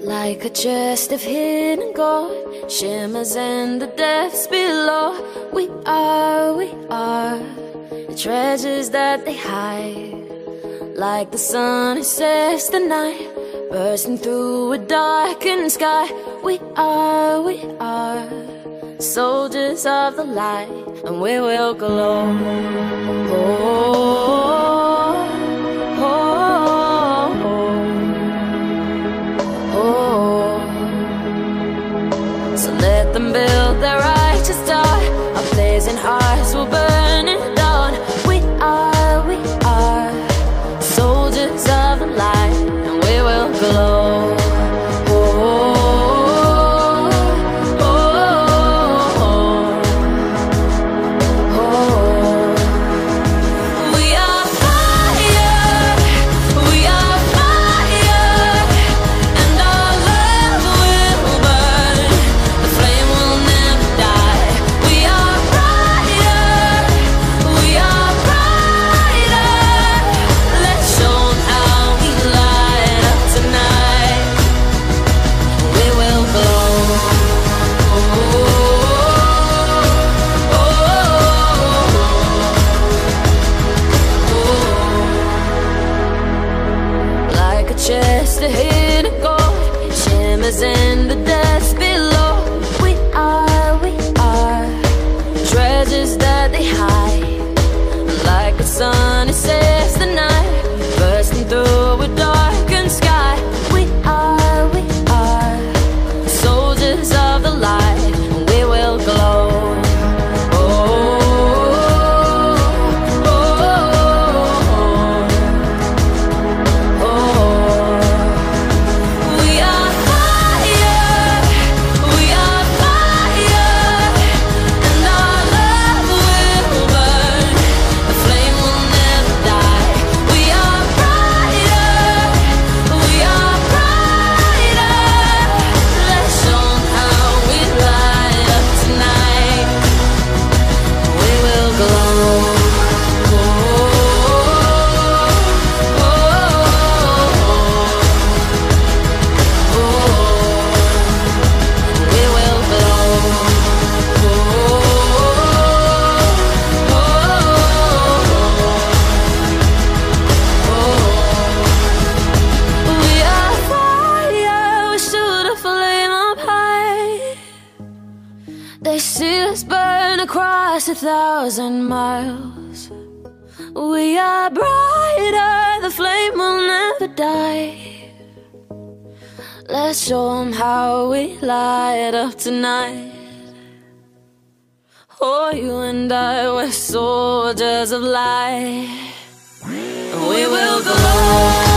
Like a chest of hidden gold, shimmers in the depths below. We are the treasures that they hide. Like the sun, it sets the night, bursting through a darkened sky. We are soldiers of the light, and we will glow. So let them build their righteous star. Our blazing hearts will burn in the dawn. We are soldiers of the light, and we will glow. Chest of hidden gold, shimmers in the depths below. We are treasures that they hide. Like the sun, it sets the night, bursting through a darkened sky. We are soldiers of the light, and we will glow. They see us burn across 1,000 miles. We are brighter, the flame will never die. Let's show them how we light up tonight. Oh, you and I, we're soldiers of light, and we will glow.